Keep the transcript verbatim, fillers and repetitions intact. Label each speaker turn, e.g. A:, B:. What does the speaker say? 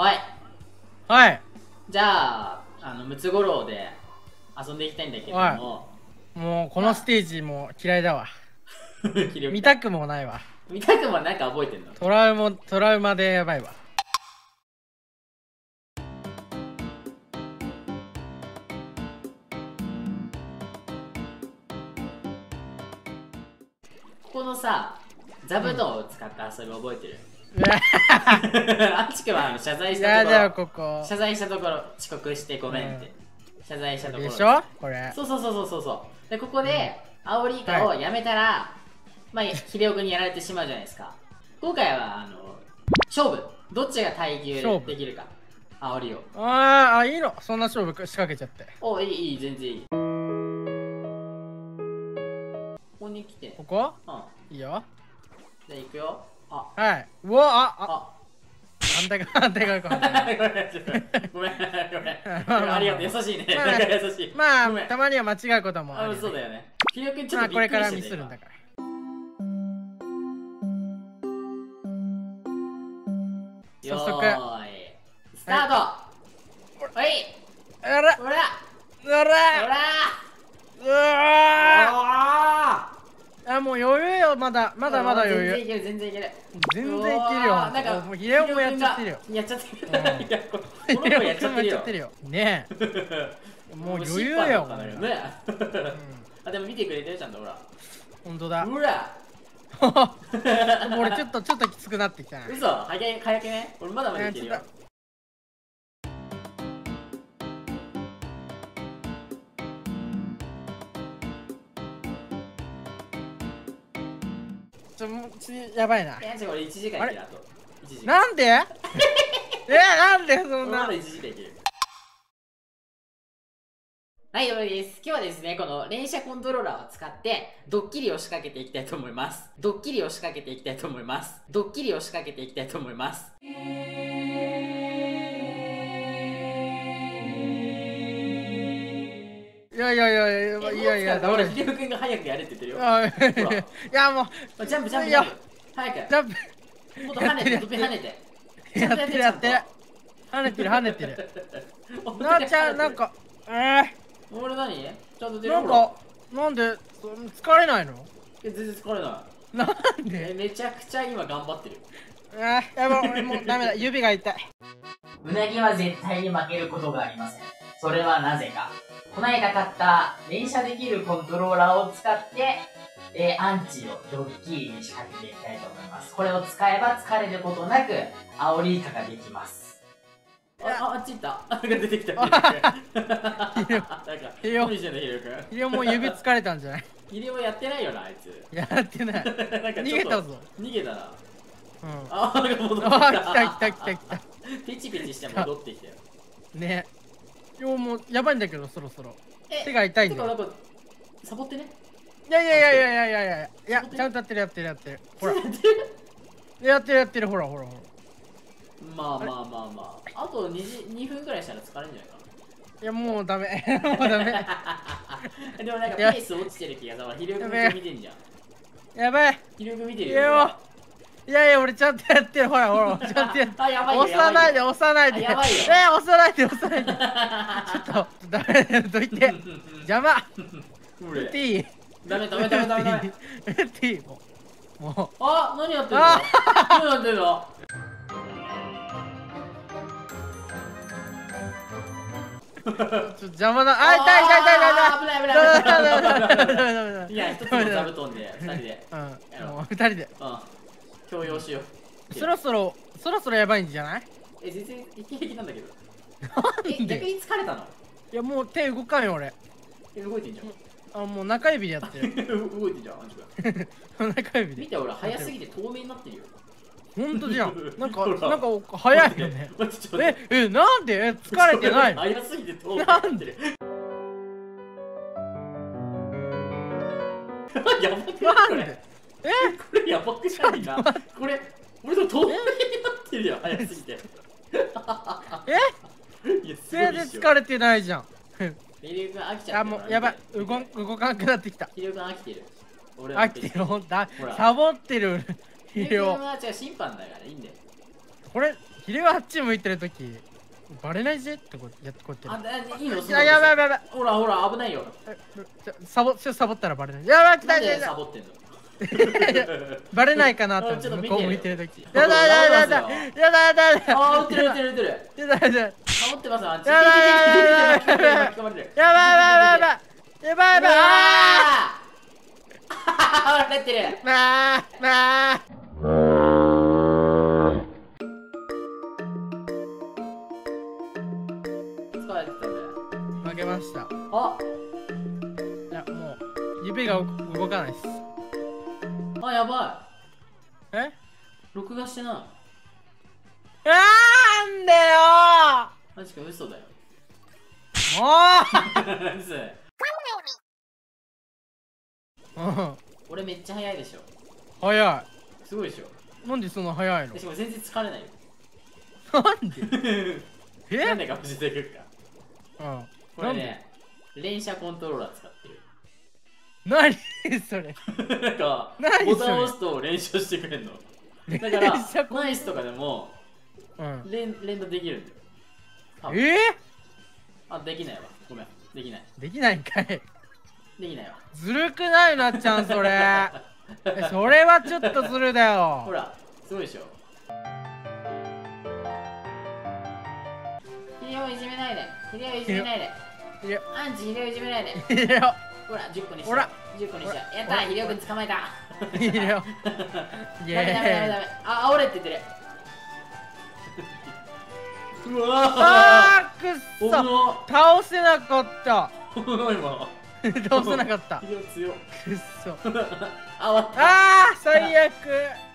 A: はい。
B: はい。
A: じゃあ、あの、ムツゴロウで遊んでいきたいんだけども。
B: もう、このステージも嫌いだわ。見たくもないわ。
A: 見たくもなんか覚えてんの？
B: トラウマ、トラウマでやばいわ。
A: ここのさ、座布団を使った遊び覚えてる？あっちくはあの謝罪したところ、ここ謝罪したところ遅刻してごめんって、うん、謝罪したところ
B: でしょこれ。
A: そうそうそうそうそうで、ここでアオリイカをやめたら、はい、まあ秀夫君にやられてしまうじゃないですか。今回はあの勝負、どっちが耐久できるか、アオリを。
B: ああ、いいの、そんな勝負仕掛けちゃって。
A: お、いいいい、全然いい。ここに来て、
B: ここ、
A: うん、
B: いいよ。
A: じゃあ行くよ。あ、
B: はい。うわ、あ、あ、反対側、反対側、反対側。
A: ごめん、ごめん。ありがとう、優しいね。なんか優しい。
B: まあ、たまには間違うことも
A: ある。そうだよね。ひろくんちょっとびっくりして。
B: これからミスるんだから。
A: 早速、スタート。はい。
B: あら、
A: ほら、
B: ほら、
A: ほら。
B: うわー。あ、もう余裕よ、まだまだまだ余裕。
A: 全然いける、全然いける。
B: 全然いけるよ。なんかもうヒレオもやっちゃってるよ。
A: やっちゃってる。この子やっちゃってるよ。
B: ねえ。もう余裕よ。
A: ね。あ、でも見てくれてるちゃんと、ほら。
B: 本当だ。
A: ほら。
B: 俺ちょっとちょっときつくなってきたな。
A: 嘘、早け早けね。俺まだまだいけるよ。
B: ちょ、もうやばいな。
A: え、じゃあ俺いちじかんいける。あといちじかん。
B: なんで？え、なんでそんな。
A: まだいちじかんいける。はい、どうもです。今日はですね、この連射コントローラーを使ってドッキリを仕掛けていきたいと思います。ドッキリを仕掛けていきたいと思います。ドッキリを仕掛けていきたいと思います。
B: いやいやいやいやいやいや、
A: だからひろくんが早くやれって言ってるよ。
B: いやも
A: うジャンプジャンプジャンプ早くジャンプもっと跳ねて、跳ねて
B: やってるやってる跳ねてる跳ねてるなあちゃん、なんかええ
A: 俺何ちゃんと出る。
B: なんかなんで疲れないの？
A: 全然疲れない。
B: なんで？
A: めちゃくちゃ今頑張ってる。
B: あー、やばい、俺もうダメだ、指が痛い。
A: うなぎは絶対に負けることがありません。それはなぜか。この間買った連射できるコントローラーを使って、えー、アンチをドッキリに仕掛けていきたいと思います。これを使えば疲れることなく、アオリイカができます。あ、あっち行った。あ、が出てきた。なんか、
B: ヒレオ、
A: 何してんだ、ヒレオくん。
B: ヒレオも指疲れたんじゃない？
A: ヒレオやってないよな、あいつ。
B: やってない。逃げたぞ。
A: 逃げたな。うん。
B: あ、
A: なんか戻ってきた。
B: あ、来た来た来た来た。
A: ペチペチして戻ってきたよ。
B: ね。今日もうやばいんだけど、そろそろ。手が痛いんだよ。
A: サボってね。
B: いやいやいやいやいやいやいやいや、ちゃんとやってるやってるやってる。ほら。やってるやってる、ほらほらほら。
A: まあまあまあまあ。あとにじにふんくらいしたら疲れるんじゃないかな。
B: いや、もうダメ。もうダメ。
A: でもなんかペース落ちてる気がさ、ひろゆき見てんじゃん。
B: やばい。
A: ひろゆき見てるよ。
B: いやいや、俺ちゃんとやってる。ほらほら、ちゃんとやってる。
A: あ、やばいよ。
B: 押さないで、押さないで。
A: やばいよ。
B: え、押さないで、押さないで。ちょっと、ダメだよ、どいて。邪魔。うっていい？
A: ダメダメダメダメダメ。
B: うっていい？もう。もう。
A: あ、何やってんの？何やってんの？
B: ちょっと邪魔だ。あ、痛い痛い痛い痛い。
A: 危ない危ない危ない。いや、一つの座布団で、二人で。
B: うん、もう二人で。
A: うん。共用しよ
B: う。そろそろ、そろそろやばいんじゃない？
A: え、全然イケイケなんだけど。
B: なんで？
A: 逆に疲れたの？
B: いや、もう手動かんよ、俺。
A: え、動いてんじゃん。
B: あ、もう中指でやってる。
A: 動いてんじゃん、マジ
B: か。中指で。
A: 見て、俺、早すぎて透明になってるよ。
B: ほんとじゃん。なんか、なんか早いよね。え、え、なんで？疲れてないの？
A: 早すぎて透明になってる。やばくない？
B: なんで？え？
A: これやばくないな。これ、俺と透明になってるよ、早すぎて。
B: え？いや、全然疲れてないじゃん。
A: ヒレオくん飽きちゃった。
B: あ、もうやばい、動動かなくなってきた。
A: ヒレオくん飽きてる。
B: 飽きてる、ほんと。サボってる。ヒレオ。
A: ヒレオくんは違う、審判だからいいんだよ。
B: これ、 ヒレはあっち向いてるときバレないぜってこうやってこうやって
A: あ、いいの？
B: いや、やばいやばいやばい。
A: ほらほら、危ないよ。
B: サボ、ちょっとサボったらバレない。やばい、来た来た来た。
A: サボってんの？
B: バレないかなって向こう向いてるとき。やだやだやだやだやだやだ。
A: あー、撃ってる撃ってる撃ってる。
B: やだやだ。
A: サボってますよ、あっち。
B: やばいやばいやばいやばいやばいやばいやばいやばい。
A: ああ、笑ってる。
B: まあまあ。
A: 疲れてたね。
B: 負けました。
A: あ、
B: いやもう指が動かないっす。
A: あ、やば
B: え？
A: い。録画してない。
B: なんでよ
A: マジか、嘘だよ。
B: ー。も
A: 嘘。
B: う。うん。
A: 俺めっちゃ早いでしょ。
B: 早
A: すごいでしょ。
B: い。なんでそんな早いの？
A: しかも全然疲れないよ。
B: なんで？え？
A: なんでか教えてくるか。
B: うん。
A: これね、連射コントローラー使ってる。
B: 何それ？
A: なんか、
B: 何
A: ボタンを押すと連射してくれんの。だから
B: 連射コン、
A: ナイスとかでも
B: うん。
A: 連連打できるんだよ。多分
B: え
A: あ、できないわ。ごめん。できない。
B: ー？できないんかい。
A: できないわ。
B: ずるくないなっちゃんそれ。えそれはちょっとずるだよ。
A: ほら、すごいでしょ。ヒレをいじめないで。ヒレをいじめないで。
B: いや、
A: アンチヒレをいじめないで。
B: いいよ。
A: ほら、じゅっこにして。
B: ほら
A: じゅっこにして。やったー、ヒレオくん捕まえた。
B: いいよ。イ
A: ダメダメダメダ
B: エ
A: メ。あ、煽れって言ってる。う
B: ーイ。
A: わ
B: あーくっ
A: ー。お
B: そ。
A: も
B: 倒せなかった
A: おもろいもん。
B: 倒せなかった。
A: ヒレオ強っ。
B: くっそ。
A: あ、終わった。
B: あー最悪。